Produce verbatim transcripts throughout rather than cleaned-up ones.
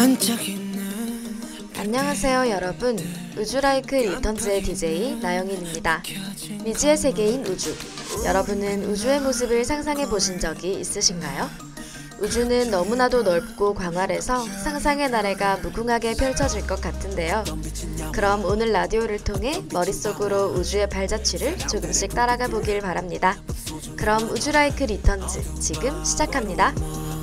안녕하세요 여러분, 우주라이크 리턴즈의 디제이 나영인입니다. 미지의 세계인 우주, 여러분은 우주의 모습을 상상해 보신 적이 있으신가요? 우주는 너무나도 넓고 광활해서 상상의 나래가 무궁하게 펼쳐질 것 같은데요. 그럼 오늘 라디오를 통해 머릿속으로 우주의 발자취를 조금씩 따라가 보길 바랍니다. 그럼 우주라이크 리턴즈 지금 시작합니다.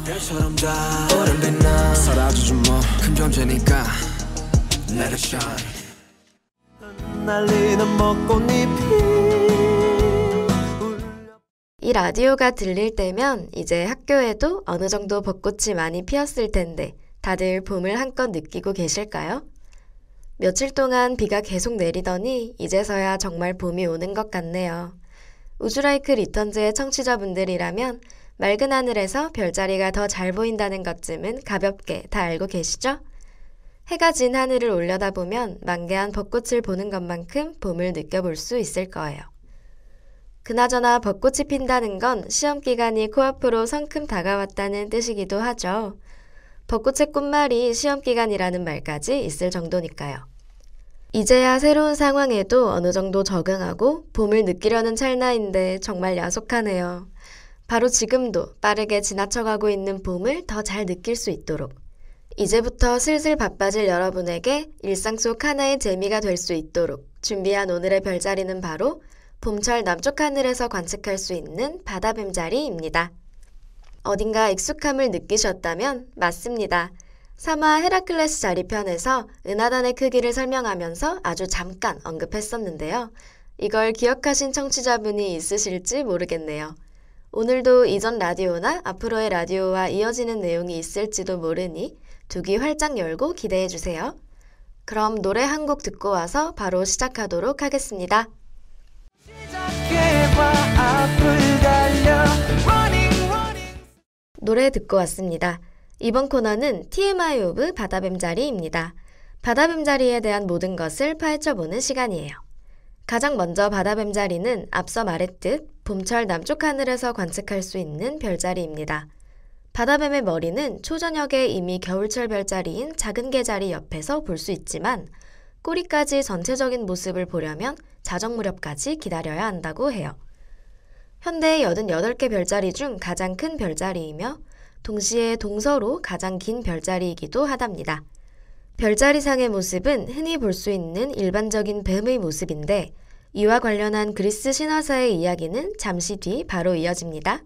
이 라디오가 들릴 때면 이제 학교에도 어느 정도 벚꽃이 많이 피었을 텐데 다들 봄을 한껏 느끼고 계실까요? 며칠 동안 비가 계속 내리더니 이제서야 정말 봄이 오는 것 같네요. 우주라이크 리턴즈의 청취자분들이라면 맑은 하늘에서 별자리가 더 잘 보인다는 것쯤은 가볍게 다 알고 계시죠? 해가 진 하늘을 올려다보면 만개한 벚꽃을 보는 것만큼 봄을 느껴볼 수 있을 거예요. 그나저나 벚꽃이 핀다는 건 시험기간이 코앞으로 성큼 다가왔다는 뜻이기도 하죠. 벚꽃의 꽃말이 시험기간이라는 말까지 있을 정도니까요. 이제야 새로운 상황에도 어느 정도 적응하고 봄을 느끼려는 찰나인데 정말 야속하네요. 바로 지금도 빠르게 지나쳐가고 있는 봄을 더 잘 느낄 수 있도록 이제부터 슬슬 바빠질 여러분에게 일상 속 하나의 재미가 될 수 있도록 준비한 오늘의 별자리는 바로 봄철 남쪽 하늘에서 관측할 수 있는 바다뱀자리입니다. 어딘가 익숙함을 느끼셨다면 맞습니다. 삼 화 헤라클레스 자리편에서 은하단의 크기를 설명하면서 아주 잠깐 언급했었는데요. 이걸 기억하신 청취자분이 있으실지 모르겠네요. 오늘도 이전 라디오나 앞으로의 라디오와 이어지는 내용이 있을지도 모르니 두 귀 활짝 열고 기대해주세요. 그럼 노래 한 곡 듣고 와서 바로 시작하도록 하겠습니다. 노래 듣고 왔습니다. 이번 코너는 티엠아이 오브 바다뱀자리입니다. 바다뱀자리에 대한 모든 것을 파헤쳐보는 시간이에요. 가장 먼저 바다뱀자리는 앞서 말했듯 봄철 남쪽 하늘에서 관측할 수 있는 별자리입니다. 바다뱀의 머리는 초저녁에 이미 겨울철 별자리인 작은 개자리 옆에서 볼 수 있지만 꼬리까지 전체적인 모습을 보려면 자정 무렵까지 기다려야 한다고 해요. 현대의 여든여덟 개 별자리 중 가장 큰 별자리이며 동시에 동서로 가장 긴 별자리이기도 하답니다. 별자리상의 모습은 흔히 볼 수 있는 일반적인 뱀의 모습인데 이와 관련한 그리스 신화사의 이야기는 잠시 뒤 바로 이어집니다.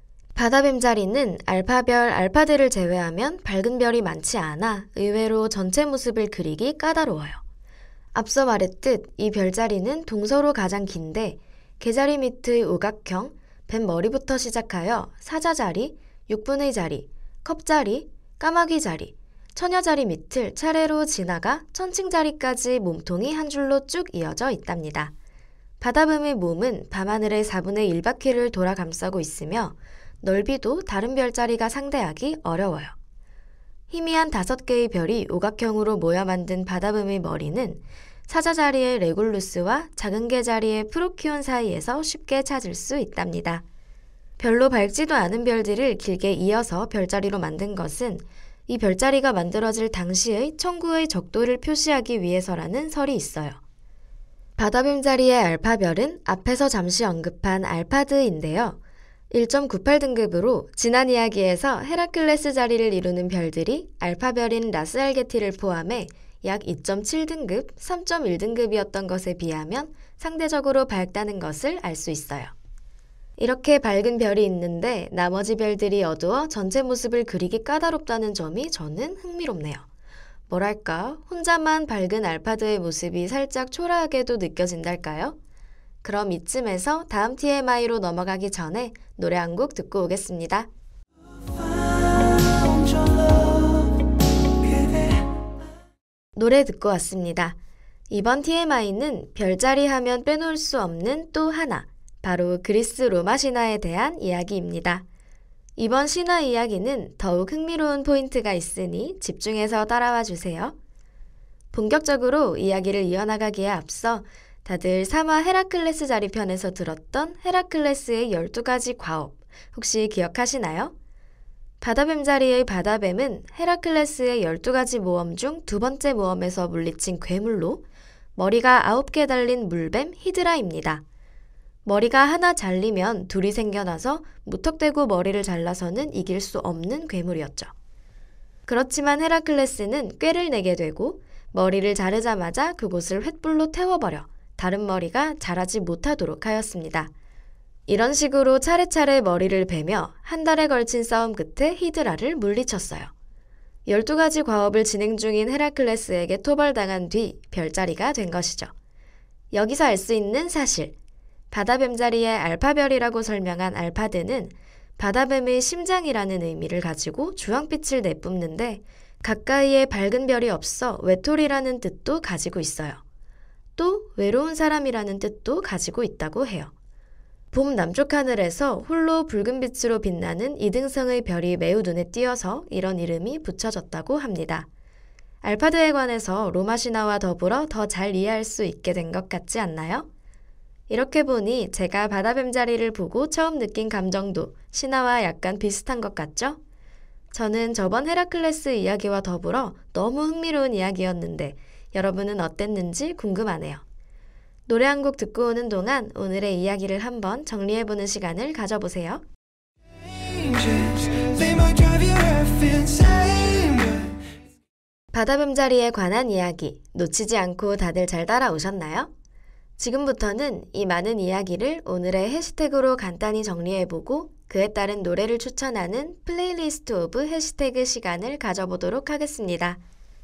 바다뱀자리는 알파별 알파들을 제외하면 밝은 별이 많지 않아 의외로 전체 모습을 그리기 까다로워요. 앞서 말했듯 이 별자리는 동서로 가장 긴데 개자리 밑의 오각형, 뱀 머리부터 시작하여 사자자리, 육분의 자리, 컵자리, 까마귀 자리, 처녀자리 밑을 차례로 지나가 천칭자리까지 몸통이 한 줄로 쭉 이어져 있답니다. 바다뱀의 몸은 밤하늘의 사분의 일 바퀴를 돌아 감싸고 있으며 넓이도 다른 별자리가 상대하기 어려워요. 희미한 다섯 개의 별이 오각형으로 모여 만든 바다뱀의 머리는 사자자리의 레굴루스와 작은 개자리의 프로키온 사이에서 쉽게 찾을 수 있답니다. 별로 밝지도 않은 별들을 길게 이어서 별자리로 만든 것은 이 별자리가 만들어질 당시의 천구의 적도를 표시하기 위해서라는 설이 있어요. 바다뱀자리의 알파별은 앞에서 잠시 언급한 알파드인데요. 일 점 구팔 등급으로 지난 이야기에서 헤라클레스 자리를 이루는 별들이 알파별인 라스알게티를 포함해 약 이 점 칠 등급, 삼 점 일 등급이었던 것에 비하면 상대적으로 밝다는 것을 알 수 있어요. 이렇게 밝은 별이 있는데 나머지 별들이 어두워 전체 모습을 그리기 까다롭다는 점이 저는 흥미롭네요. 뭐랄까, 혼자만 밝은 알파드의 모습이 살짝 초라하게도 느껴진달까요? 그럼 이쯤에서 다음 티엠아이로 넘어가기 전에 노래 한 곡 듣고 오겠습니다. 노래 듣고 왔습니다. 이번 티엠아이는 별자리 하면 빼놓을 수 없는 또 하나, 바로 그리스 로마 신화에 대한 이야기입니다. 이번 신화 이야기는 더욱 흥미로운 포인트가 있으니 집중해서 따라와 주세요. 본격적으로 이야기를 이어나가기에 앞서 다들 삼 화 헤라클레스 자리편에서 들었던 헤라클레스의 열두 가지 과업 혹시 기억하시나요? 바다뱀자리의 바다뱀은 헤라클레스의 열두 가지 모험 중 두 번째 모험에서 물리친 괴물로 머리가 아홉 개 달린 물뱀 히드라입니다. 머리가 하나 잘리면 둘이 생겨나서 무턱대고 머리를 잘라서는 이길 수 없는 괴물이었죠. 그렇지만 헤라클레스는 꾀를 내게 되고 머리를 자르자마자 그곳을 횃불로 태워버려 다른 머리가 자라지 못하도록 하였습니다. 이런 식으로 차례차례 머리를 베며 한 달에 걸친 싸움 끝에 히드라를 물리쳤어요. 열두 가지 과업을 진행 중인 헤라클레스에게 토벌당한 뒤 별자리가 된 것이죠. 여기서 알 수 있는 사실, 바다뱀자리의 알파별이라고 설명한 알파드는 바다뱀의 심장이라는 의미를 가지고 주황빛을 내뿜는데 가까이에 밝은 별이 없어 외톨이라는 뜻도 가지고 있어요. 또 외로운 사람이라는 뜻도 가지고 있다고 해요. 봄 남쪽 하늘에서 홀로 붉은 빛으로 빛나는 이등성의 별이 매우 눈에 띄어서 이런 이름이 붙여졌다고 합니다. 알파드에 관해서 로마 신화와 더불어 더 잘 이해할 수 있게 된 것 같지 않나요? 이렇게 보니 제가 바다뱀자리를 보고 처음 느낀 감정도 신화와 약간 비슷한 것 같죠? 저는 저번 헤라클레스 이야기와 더불어 너무 흥미로운 이야기였는데 여러분은 어땠는지 궁금하네요. 노래 한 곡 듣고 오는 동안 오늘의 이야기를 한번 정리해보는 시간을 가져보세요. 바다뱀자리에 관한 이야기 놓치지 않고 다들 잘 따라오셨나요? 지금부터는 이 많은 이야기를 오늘의 해시태그로 간단히 정리해보고 그에 따른 노래를 추천하는 플레이리스트 오브 해시태그 시간을 가져보도록 하겠습니다.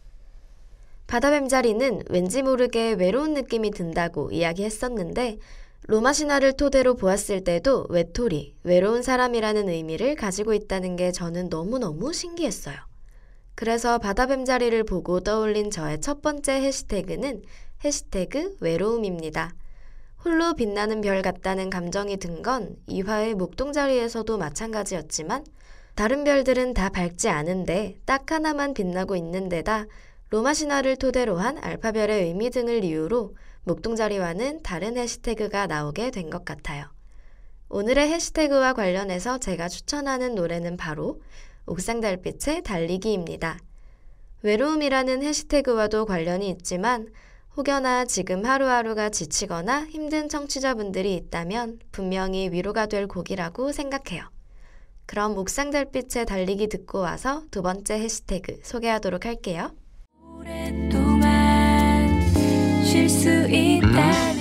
바다뱀자리는 왠지 모르게 외로운 느낌이 든다고 이야기했었는데 로마 신화를 토대로 보았을 때도 외톨이, 외로운 사람이라는 의미를 가지고 있다는 게 저는 너무너무 신기했어요. 그래서 바다뱀자리를 보고 떠올린 저의 첫 번째 해시태그는 해시태그 외로움입니다. 홀로 빛나는 별 같다는 감정이 든 건 이화의 목동자리에서도 마찬가지였지만 다른 별들은 다 밝지 않은데 딱 하나만 빛나고 있는 데다 로마 신화를 토대로 한 알파별의 의미 등을 이유로 목동자리와는 다른 해시태그가 나오게 된 것 같아요. 오늘의 해시태그와 관련해서 제가 추천하는 노래는 바로 옥상달빛의 달리기입니다. 외로움이라는 해시태그와도 관련이 있지만 혹여나 지금 하루하루가 지치거나 힘든 청취자분들이 있다면 분명히 위로가 될 곡이라고 생각해요. 그럼 옥상달빛의 달리기 듣고 와서 두 번째 해시태그 소개하도록 할게요. 오랫동안 쉴 수 있다는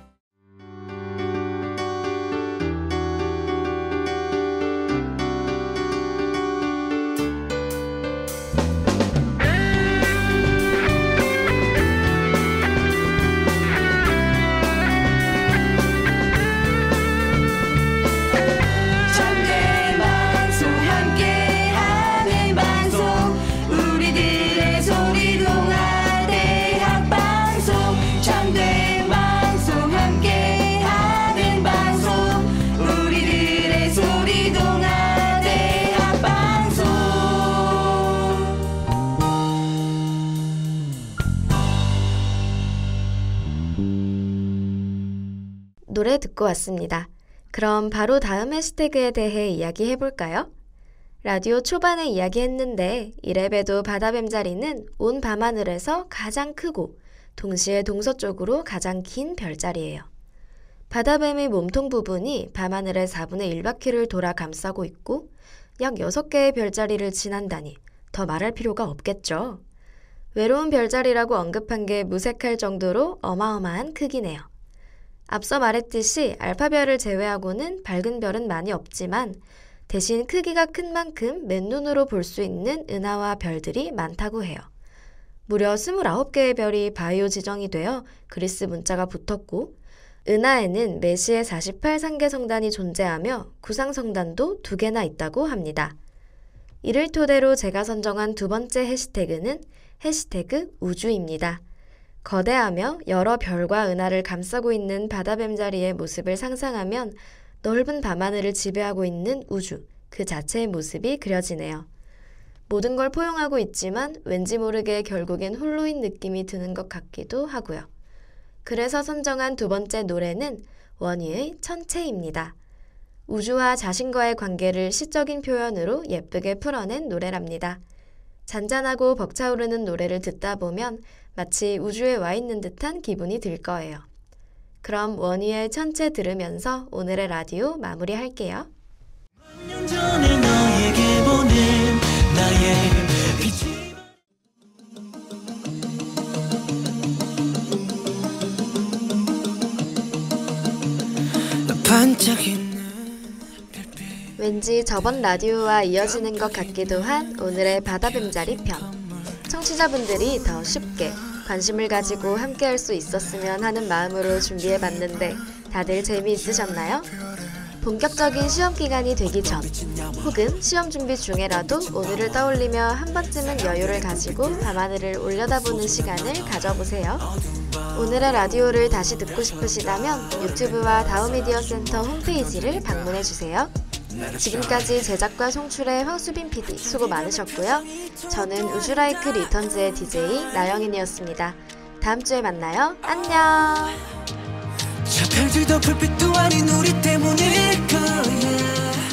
노래 듣고 왔습니다. 그럼 바로 다음 해시태그에 대해 이야기해볼까요? 라디오 초반에 이야기했는데 이래봬도 바다뱀자리는 온 밤하늘에서 가장 크고 동시에 동서쪽으로 가장 긴 별자리예요. 바다뱀의 몸통 부분이 밤하늘의 사분의 일 바퀴를 돌아 감싸고 있고 약 여섯 개의 별자리를 지난다니 더 말할 필요가 없겠죠. 외로운 별자리라고 언급한 게 무색할 정도로 어마어마한 크기네요. 앞서 말했듯이 알파별을 제외하고는 밝은 별은 많이 없지만 대신 크기가 큰 만큼 맨눈으로 볼 수 있는 은하와 별들이 많다고 해요. 무려 스물아홉 개의 별이 바이오 지정이 되어 그리스 문자가 붙었고 은하에는 매시에 사십팔 상계 성단이 존재하며 구상 성단도 두 개나 있다고 합니다. 이를 토대로 제가 선정한 두 번째 해시태그는 해시태그 우주입니다. 거대하며 여러 별과 은하를 감싸고 있는 바다뱀자리의 모습을 상상하면 넓은 밤하늘을 지배하고 있는 우주, 그 자체의 모습이 그려지네요. 모든 걸 포용하고 있지만 왠지 모르게 결국엔 홀로인 느낌이 드는 것 같기도 하고요. 그래서 선정한 두 번째 노래는 원희의 천체입니다. 우주와 자신과의 관계를 시적인 표현으로 예쁘게 풀어낸 노래랍니다. 잔잔하고 벅차오르는 노래를 듣다 보면 마치 우주에 와 있는 듯한 기분이 들 거예요. 그럼 원희의 천체 들으면서 오늘의 라디오 마무리할게요. 년 전에 너에게 보낸 나의 빛이 반짝이는 별빛. 왠지 저번 라디오와 이어지는 것 같기도 한 오늘의 바다뱀자리 편. 청취자분들이 더 쉽게 관심을 가지고 함께할 수 있었으면 하는 마음으로 준비해봤는데 다들 재미있으셨나요? 본격적인 시험 기간이 되기 전 혹은 시험 준비 중에라도 오늘을 떠올리며 한 번쯤은 여유를 가지고 밤하늘을 올려다보는 시간을 가져보세요. 오늘의 라디오를 다시 듣고 싶으시다면 유튜브와 다우미디어 센터 홈페이지를 방문해주세요. 지금까지 제작과 송출의 황수빈 피디 수고 많으셨고요. 저는 우주라이크 리턴즈의 디제이 나영인이었습니다. 다음 주에 만나요. 안녕. 저 별들도 불빛도 아닌 우리 때문일 거야.